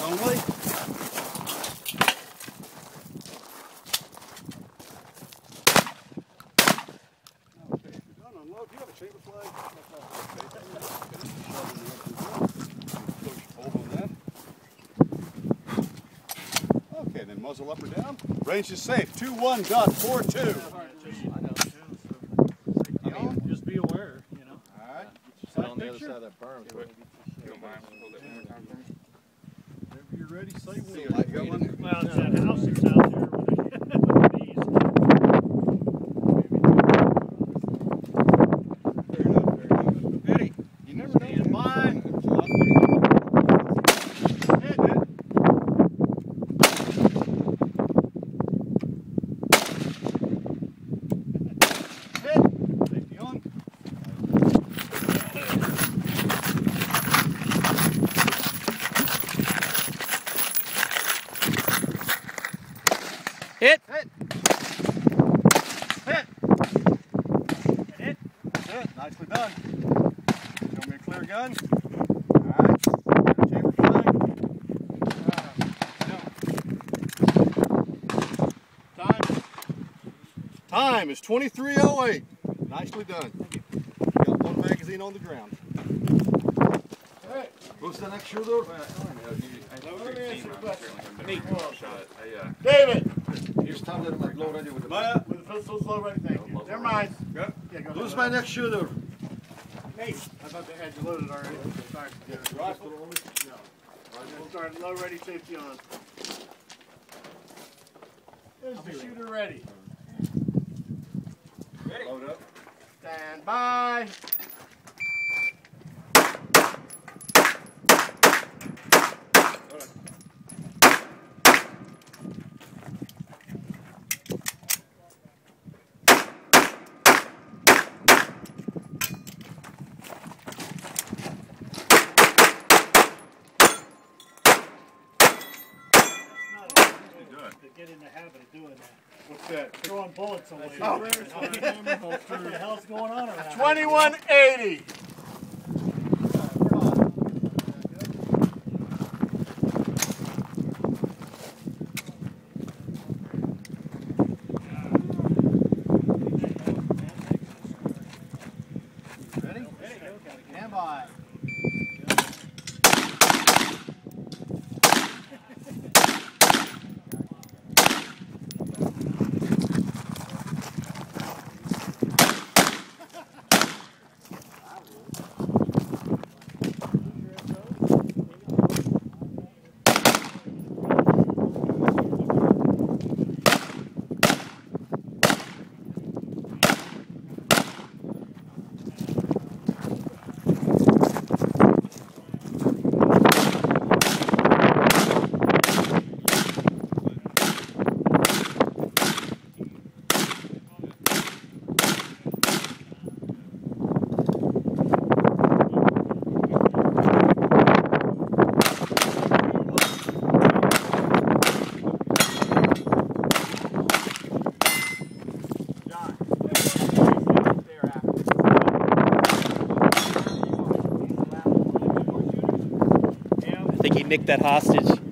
only. Okay, if you're done unload, do you have a chamber flag? Hold on that. Okay, then muzzle up or down. Range is safe. 21.42. Just be aware, you know. All right. Sit on the other side of that berm. You don't mind? Hold that one more time for me. Whenever you're ready, say when. Well, it's that house that's out there with the bees. Fair enough. Eddie, you never know. Stand by. Hit it. Hit. Safety on. Hit! Hit. Hit. Hit. Hit. Nicely done. Show me a clear gun. Alright. Chamber flag. Time is 23:08. Nicely done. Got one magazine on the ground. Alright. Who's the next shooter? David! You started like low ready with the With the pistols low ready, thank you. Never mind. Yeah, go Who's ahead. my next shooter? Nate. I thought they had you loaded already. Sorry. Rifle only? No. We'll start low ready, safety on. There's the shooter ready. Ready. Load up. Stand by. To get in the habit of doing that. What's that? Throwing bullets away. Oh. What the hell's going on around here? 2180. Ready? Stand by. I think he nicked that hostage.